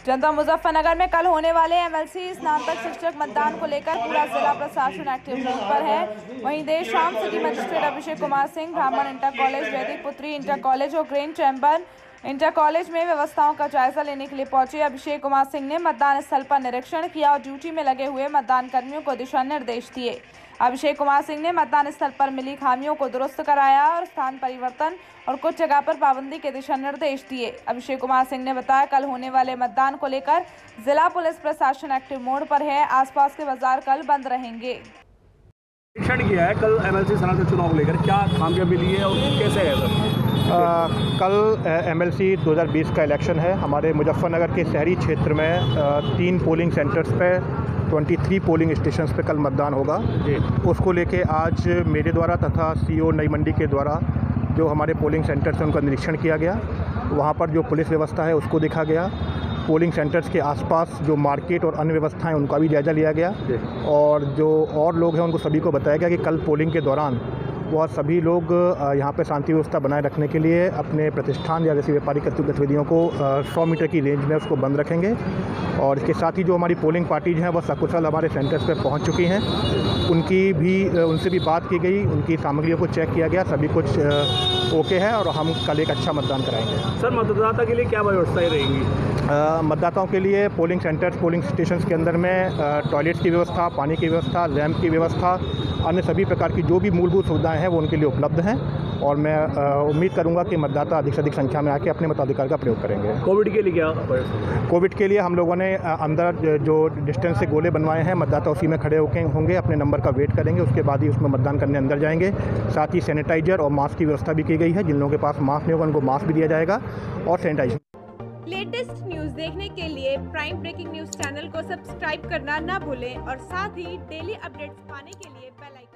जनता मुजफ्फरनगर में कल होने वाले एमएलसी स्नातक शिक्षक मतदान को लेकर पूरा जिला प्रशासन एक्टिव मोड पर है। वहीं देर शाम city magistrate Abhishek Kumar Singh Brahman inter college, Vaidik Putri inter college और ग्रेन चैम्बर इंटर कॉलेज में व्यवस्थाओं का जायजा लेने के लिए पहुंचे। अभिषेक कुमार सिंह ने मतदान स्थल पर निरीक्षण किया और ड्यूटी में लगे हुए मतदान कर्मियों को दिशा निर्देश दिए। अभिषेक कुमार सिंह ने मतदान स्थल पर मिली खामियों को दुरुस्त कराया और स्थान परिवर्तन और कुछ जगह पर पाबंदी के दिशा निर्देश दिए। अभिषेक कुमार सिंह ने बताया, कल होने वाले मतदान को लेकर जिला पुलिस प्रशासन एक्टिव मोड पर है। आसपास के बाजार कल बंद रहेंगे। निरीक्षण किया है कल एमएलसी स्नातक चुनाव को लेकर, क्या खामियां मिली है और कैसे है सर? कल एमएलसी 2020 का इलेक्शन है। हमारे मुजफ्फरनगर के शहरी क्षेत्र में 3 पोलिंग सेंटर्स पे 23 पोलिंग स्टेशंस पे कल मतदान होगा। उसको लेके आज मेरे द्वारा तथा सीओ नई मंडी के द्वारा जो हमारे पोलिंग सेंटर्स हैं उनका निरीक्षण किया गया। वहाँ पर जो पुलिस व्यवस्था है उसको देखा गया। पोलिंग सेंटर्स के आसपास जो मार्केट और अन्य व्यवस्थाएं उनका भी जायज़ा लिया गया और जो और लोग हैं उनको सभी को बताया गया कि कल पोलिंग के दौरान वह सभी लोग यहाँ पे शांति व्यवस्था बनाए रखने के लिए अपने प्रतिष्ठान या जैसी व्यापारिक गतिविधियों को 100 मीटर की रेंज में उसको बंद रखेंगे। और इसके साथ ही जो हमारी पोलिंग पार्टीज हैं वह सकुशल हमारे सेंटर्स पे पहुँच चुकी हैं। उनसे भी बात की गई, उनकी सामग्रियों को चेक किया गया, सभी कुछ ओके है और हम कल एक अच्छा मतदान कराएंगे। सर, मतदाता के लिए क्या व्यवस्थाएं रहेंगी? मतदाताओं के लिए पोलिंग सेंटर्स, पोलिंग स्टेशंस के अंदर में टॉयलेट्स की व्यवस्था, पानी की व्यवस्था, लैंप की व्यवस्था, अन्य सभी प्रकार की जो भी मूलभूत सुविधाएं हैं वो उनके लिए उपलब्ध हैं। और मैं उम्मीद करूंगा कि मतदाता अधिक से अधिक संख्या में आके अपने मताधिकार का प्रयोग करेंगे। कोविड के लिए क्या? कोविड के लिए हम लोगों ने अंदर जो डिस्टेंस से गोले बनवाए हैं, मतदाता उसी में खड़े होंगे, अपने नंबर का वेट करेंगे, उसके बाद ही उसमें मतदान करने अंदर जाएंगे। साथ ही सैनिटाइजर और मास्क की व्यवस्था भी की गई है। जिन लोगों के पास मास्क नहीं होगा उनको मास्क भी दिया जाएगा और सैनिटाइजर। लेटेस्ट न्यूज देखने के लिए प्राइम ब्रेकिंग न्यूज चैनल को सब्सक्राइब करना ना भूलें और साथ ही डेली अपडेट्स पाने के लिए बेल आइकन